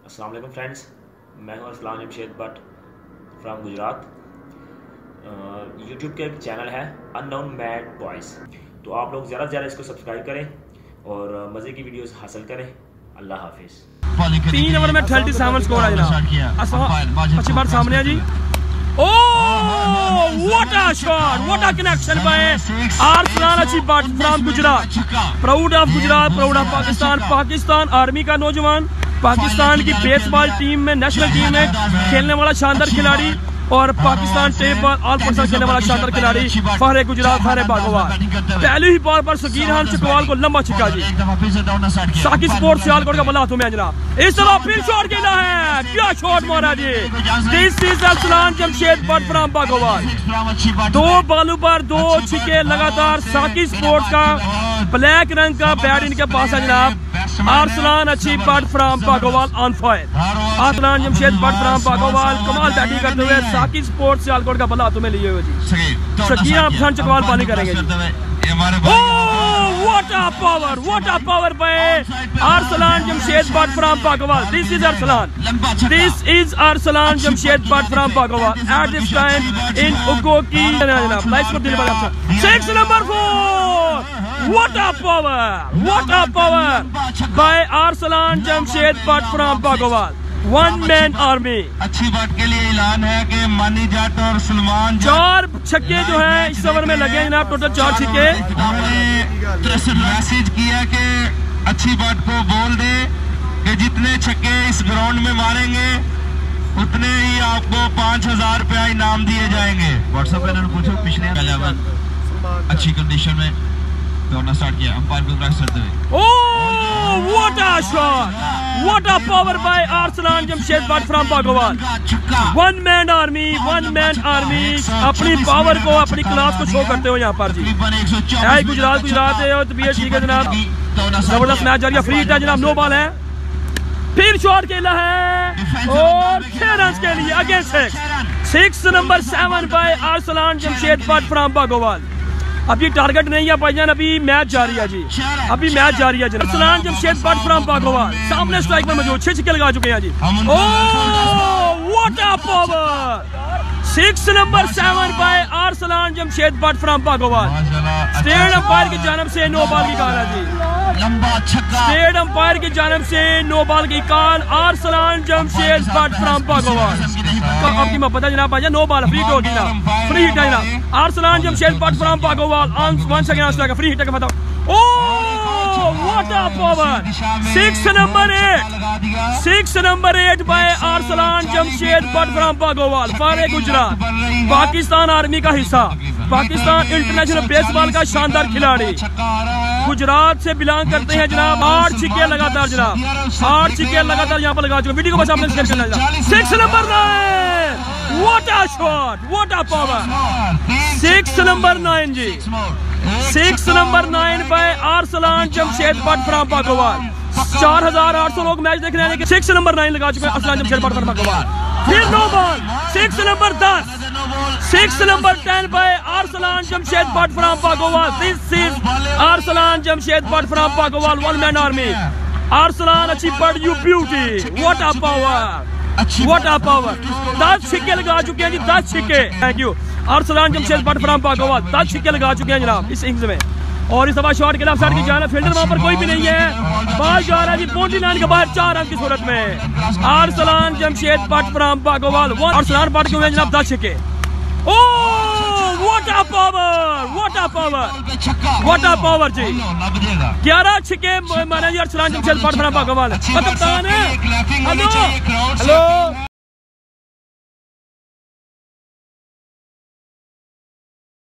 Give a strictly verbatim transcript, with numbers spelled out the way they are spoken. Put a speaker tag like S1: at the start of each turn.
S1: अस्सलाम वालेकुम फ्रेंड्स, मैं हूं अरसलान जमशेद बट फ्राम गुजरात। यूट्यूब के एक चैनल है अननोन मैड बॉयज़, तो आप लोग ज़्यादा से ज़्यादा इसको सब्सक्राइब करें और मज़े की वीडियोस हासिल करें। अल्लाह हाफिज़।
S2: तीन ओवर में थर्टी सेवन स्कोर है जनाब। अच्छी बात सामने है जी। Oh, what a shot! What a connection by Arslan Achi from Gujarat. Proud of Gujarat, proud of Pakistan. Pakistan army का नौजवान, पाकिस्तान की बेसबॉल टीम में, नेशनल टीम में खेलने वाला शानदार खिलाड़ी और पाकिस्तान टेबल ऑल पर्सन खेलने वाला शानदार खिलाड़ी फहरे गुजरात फहरे बागोवाल। पहली ही बॉल पर सगीर खान चकवाल को लंबा छिक्का जी। साकी स्पोर्ट्स सियालकोट का बल्ला हाथों में जनाब। इस तरह फिर शॉट खेला है, क्या शॉट मारा जी। This is Arsalan Jamshed Butt from Bagowal. दो बॉलों पर दो छिक्के लगातार। साकी स्पोर्ट्स का ब्लैक रंग का बैट इनके पास है जनाब। आर्सलान अच्छी Butt from Bagowal on fire. Arsalan Jamshed Butt from Bagowal कमाल बैटिंग करते हुए साकी स्पोर्ट्स सियालकोट का बल्ला हाथों में लिए हुए जी। शकीरा खान चकवाल पानी करेंगे जी। What a power! What a power by Arslan Jamshed Bhatt from Bagawal. This is Arslan. This is Arslan Jamshed Bhatt from Bagawal. At this time in Ugoki. Lights को दिल बना। Six number four. What a power! What a power by Arslan Jamshed Bhatt from Bagawal. One man army.
S3: अच्छी बात के लिए ऐलान है कि मानी जाट और सलमान
S2: चार छक्के जो हैं इस ओवर में लगे जनाब। टोटल चार छक्के।
S3: मैसेज किया कि अच्छी बात को बोल दे कि जितने छक्के इस ग्राउंड में मारेंगे उतने ही आपको पाँच हजार रुपया इनाम दिए जाएंगे। व्हाट्सएप पे इन्होंने पूछो पिछले इलेवन अच्छी कंडीशन में दौड़ना स्टार्ट किया अंपायर को क्रैश करते हुए।
S2: Oh what a shot! What a power by Arslan Jamshed Bhatt from Bagawal. One man army, one man army अपनी पावर को, अपनी क्लास को शो करते हो यहाँ पर जी। है गुजरात गुजरात है और तबीयत ठीक है जनाब। जबरदस्त मैच जारी है। फ्री हिट है जनाब, नो बॉल है। फिर शॉट खेला है और छह रन के लिए against six. Six number seven by Arsalan Jamshed Butt from Bagowal. अभी टारगेट नहीं है भाईजान, अभी मैच जारी है जी। अभी मैच जारी है जनाब। आर्सलान जमशेद बट फ्रॉम बागोवाल सामने स्ट्राइक में मौजूद, छह छक्के लगा चुके हैं जी। Oh what a power! Six number seven by Arsalan Jamshed Butt from Bagowal. State umpire की जानब से नो बॉल की कॉल है जी। स्टेट अंपायर की जानब से नो बॉल की कॉल। आर्सलान जमशेद बट फ्रॉम बागोवाल। आपकी मोहब्बत है जनाब भाईजान। नो बॉल फ्री हिट होगी ना, फ्री हिट है जनाब। Arsalan Jamshed Butt from Bagowal on one second free hit का मतलब। Oh what a power! Six number eight six number eight by Arsalan Jamshed Butt from Bagowal for Gujrat. Pakistan army का हिस्सा, पाकिस्तान इंटरनेशनल बेसबॉल का शानदार खिलाड़ी, गुजरात से बिलोंग करते हैं जनाब। आठ छिक्के लगातार जनाब, आठ छिक्के लगातार यहाँ पर लगा चुके। वीडियो को बस आपने शेयर करना जनाब। Six number nine, what a shot, what a power! Six number nine जी। Six number nine by Arsalan Jamshed Butt from Bagowal. चार हजार आठ सौ लोग मैच देख रहे हैं। सिक्स नंबर नाइन लगा चुके हैं आर्सलान जमशेद बट फ्रॉम बागोवाल। फिर नो बॉल। सिक्स नंबर दस, six number ten by Arsalan Jamshed Butt from Bagowal. This is Arsalan Jamshed Butt from Bagowal, one man army. Arsalan अच्छी Butt you beauty, what a power, what a power! दस छिक्के लगा चुके हैं जी, दस छिक्के। Thank you Arsalan Jamshed Butt from Bagowal. दस छिक्के लगा चुके हैं जनाब इस इनिंग्स में। और इस दफा शॉट के लेफ्ट साइड की जाना, फील्डर वहां पर कोई भी नहीं है। बॉल जा रहा है जी बाउंड्री लाइन के बाहर, चार रन की सूरत में। आर्सलान जमशेद बट फ्रॉम बागोवाल। आर्सलान बट के हुए जनाब दस छिक्के। Oh what a power, what a power, what a power जी। ग्यारह छिक्के माने जी आर्सलान जमशेद बट फ्रॉम बागोवाल। कप्तान है, हेलो हेलो